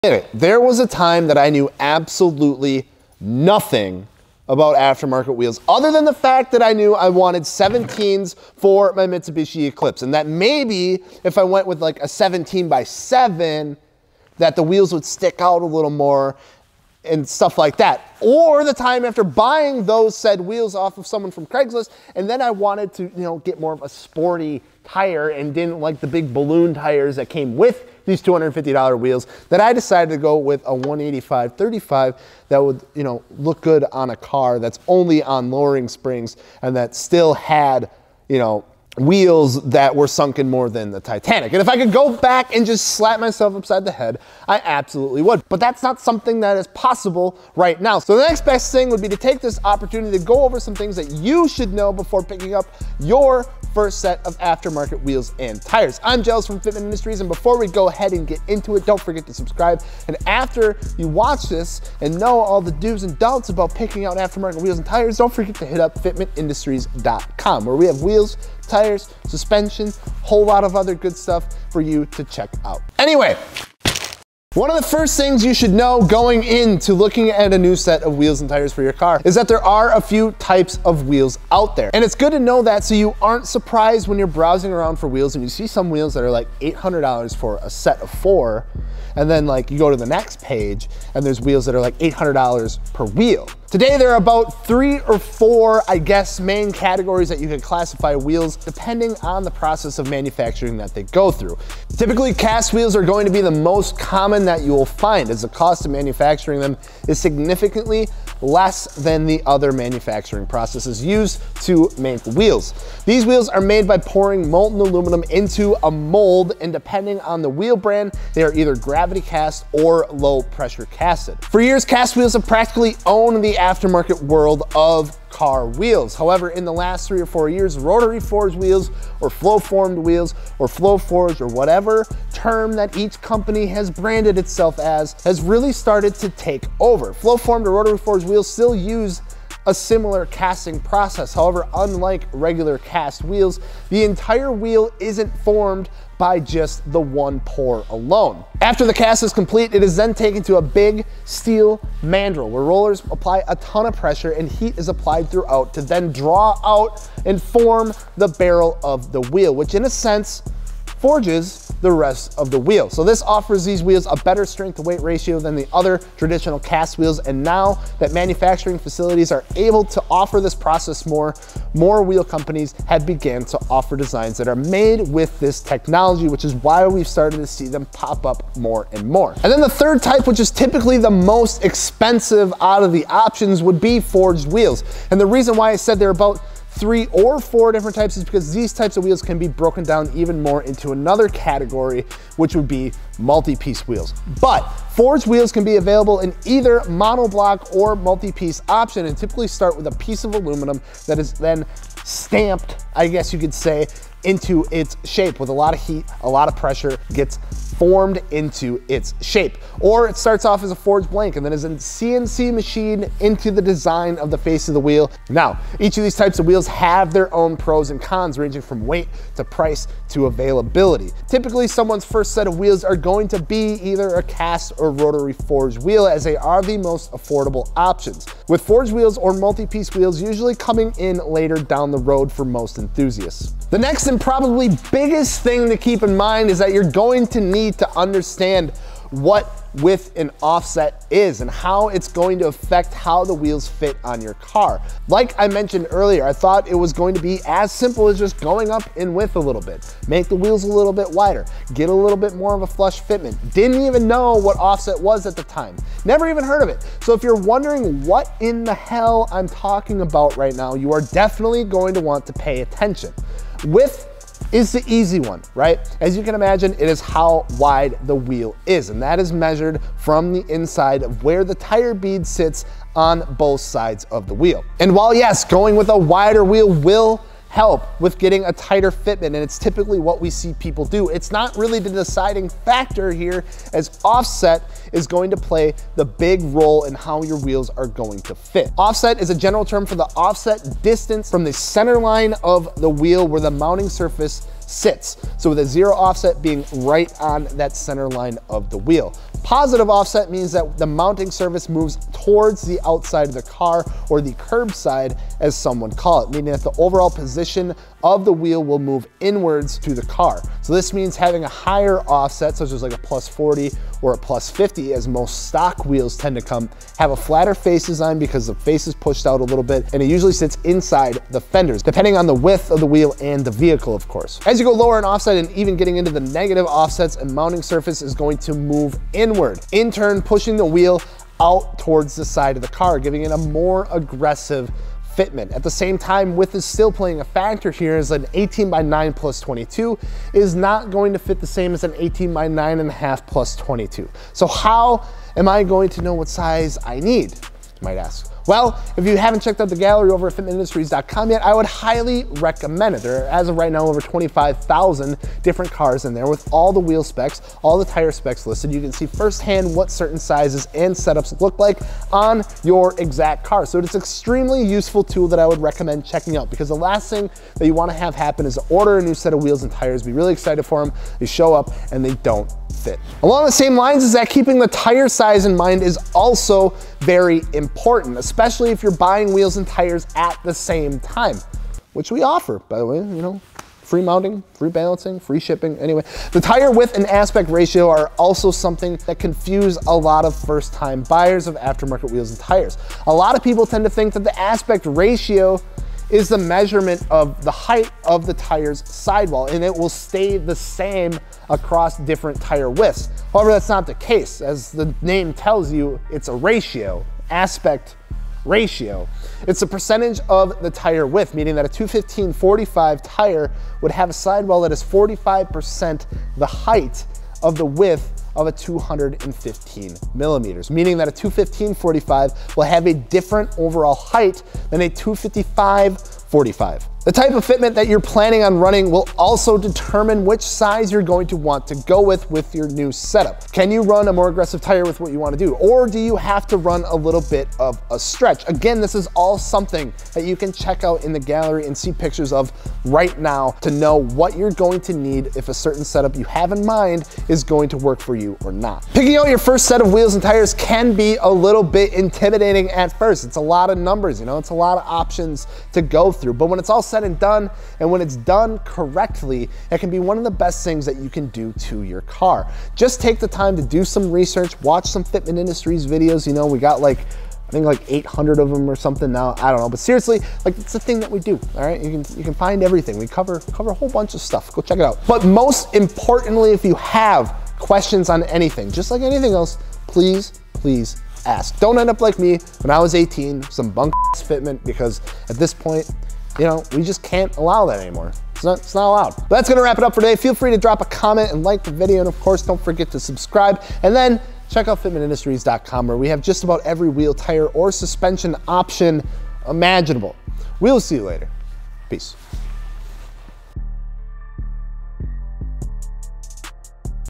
There was a time that I knew absolutely nothing about aftermarket wheels, other than the fact that I knew I wanted 17s for my Mitsubishi Eclipse, and that maybe if I went with like a 17x7, that the wheels would stick out a little more and stuff like that. Or the time after buying those said wheels off of someone from Craigslist, and then I wanted to, get more of a sporty tire and didn't like the big balloon tires that came with these $250 wheels, that I decided to go with a 185/35 that would, look good on a car that's only on lowering springs and that still had, wheels that were sunken more than the Titanic. And if I could go back and just slap myself upside the head, I absolutely would. But that's not something that is possible right now. So the next best thing would be to take this opportunity to go over some things that you should know before picking up your first set of aftermarket wheels and tires. I'm Gels from Fitment Industries, and before we go ahead and get into it, don't forget to subscribe. And after you watch this and know all the do's and don'ts about picking out aftermarket wheels and tires, don't forget to hit up fitmentindustries.com, where we have wheels, tires, suspension, whole lot of other good stuff for you to check out. Anyway, one of the first things you should know going into looking at a new set of wheels and tires for your car is that there are a few types of wheels out there. And it's good to know that so you aren't surprised when you're browsing around for wheels and you see some wheels that are like $800 for a set of 4, and then you go to the next page and there's wheels that are like $800 per wheel. Today there are about 3 or 4, main categories that you can classify wheels depending on the process of manufacturing that they go through. Typically, cast wheels are going to be the most common that you will find, as the cost of manufacturing them is significantly less than the other manufacturing processes used to make wheels. These wheels are made by pouring molten aluminum into a mold, and depending on the wheel brand, they are either gravity cast or low pressure casted. For years, cast wheels have practically owned the aftermarket world of car wheels. However, in the last 3 or 4 years, rotary forged wheels or flow formed wheels or flow forged or whatever term that each company has branded itself as has really started to take over. Flow formed or rotary forged wheels still use a similar casting process. However, unlike regular cast wheels, the entire wheel isn't formed by just the one pour alone. After the cast is complete, it is then taken to a big steel mandrel where rollers apply a ton of pressure and heat is applied throughout to then draw out and form the barrel of the wheel, which in a sense forges the rest of the wheel. So this offers these wheels a better strength to weight ratio than the other traditional cast wheels, and now that manufacturing facilities are able to offer this process more wheel companies have begun to offer designs that are made with this technology, which is why we've started to see them pop up more and more. And then the third type, which is typically the most expensive out of the options, would be forged wheels. And the reason why I said they're about 3 or 4 different types is because these types of wheels can be broken down even more into another category, which would be multi-piece wheels. But forged wheels can be available in either monoblock or multi-piece option, and typically start with a piece of aluminum that is then stamped, I guess you could say, into its shape with a lot of heat, a lot of pressure, gets formed into its shape. Or it starts off as a forged blank and then is a CNC machined into the design of the face of the wheel. Now, each of these types of wheels have their own pros and cons, ranging from weight to price to availability. Typically, someone's first set of wheels are going to be either a cast or rotary forged wheel, as they are the most affordable options, with forged wheels or multi-piece wheels usually coming in later down the road for most enthusiasts. The next and probably biggest thing to keep in mind is that you're going to need to understand what width and offset is and how it's going to affect how the wheels fit on your car. Like I mentioned earlier, I thought it was going to be as simple as just going up in width a little bit, make the wheels a little bit wider, get a little bit more of a flush fitment. Didn't even know what offset was at the time. Never even heard of it. So if you're wondering what in the hell I'm talking about right now, you are definitely going to want to pay attention. Width is the easy one, right? As you can imagine, it is how wide the wheel is, and that is measured from the inside of where the tire bead sits on both sides of the wheel. And while yes, going with a wider wheel will help with getting a tighter fitment, and it's typically what we see people do, it's not really the deciding factor here, as offset is going to play the big role in how your wheels are going to fit. Offset is a general term for the offset distance from the center line of the wheel where the mounting surface sits. So with a 0 offset being right on that center line of the wheel. Positive offset means that the mounting surface moves towards the outside of the car, or the curb side as some would call it, meaning that the overall position of the wheel will move inwards to the car. So this means having a higher offset, such as like a +40 or a +50, as most stock wheels tend to come, have a flatter face design because the face is pushed out a little bit, and it usually sits inside the fenders, depending on the width of the wheel and the vehicle, of course. As you go lower in offset and even getting into the negative offsets, a mounting surface is going to move inward, in turn pushing the wheel out towards the side of the car, giving it a more aggressive fitment. At the same time, width is still playing a factor here, as an 18x9 +22 is not going to fit the same as an 18x9.5 +22. So how am I going to know what size I need, you might ask? Well, if you haven't checked out the gallery over at fitmentindustries.com yet, I would highly recommend it. There are, as of right now, over 25,000 different cars in there with all the wheel specs, all the tire specs listed. You can see firsthand what certain sizes and setups look like on your exact car. So it's an extremely useful tool that I would recommend checking out, because the last thing that you want to have happen is to order a new set of wheels and tires, be really excited for them, they show up and they don't fit. Along the same lines is that keeping the tire size in mind is also very important, especially if you're buying wheels and tires at the same time, which we offer, by the way, you know, free mounting, free balancing, free shipping. Anyway, the tire width and aspect ratio are also something that confuse a lot of first-time buyers of aftermarket wheels and tires. A lot of people tend to think that the aspect ratio is the measurement of the height of the tire's sidewall, and it will stay the same across different tire widths. However, that's not the case. As the name tells you, it's a ratio, aspect ratio. It's a percentage of the tire width, meaning that a 215/45 tire would have a sidewall that is 45% the height of the width of a 215 millimeters, meaning that a 215/45 will have a different overall height than a 255/45. The type of fitment that you're planning on running will also determine which size you're going to want to go with your new setup. Can you run a more aggressive tire with what you want to do? Or do you have to run a little bit of a stretch? Again, this is all something that you can check out in the gallery and see pictures of right now to know what you're going to need if a certain setup you have in mind is going to work for you or not. Picking out your first set of wheels and tires can be a little bit intimidating at first. It's a lot of numbers, you know, it's a lot of options to go through, but when it's all said and done, and when it's done correctly, it can be one of the best things that you can do to your car. Just take the time to do some research, watch some Fitment Industries videos. You know, we got like, I think like 800 of them or something now, I don't know, but seriously, like it's the thing that we do, all right? You can find everything. We cover a whole bunch of stuff. Go check it out. But most importantly, if you have questions on anything, just like anything else, please ask. Don't end up like me when I was 18, some bunk ass fitment, because at this point, you know, we just can't allow that anymore. It's not allowed. But that's gonna wrap it up for today. Feel free to drop a comment and like the video, and of course, don't forget to subscribe. And then check out fitmentindustries.com, where we have just about every wheel, tire, or suspension option imaginable. We'll see you later. Peace.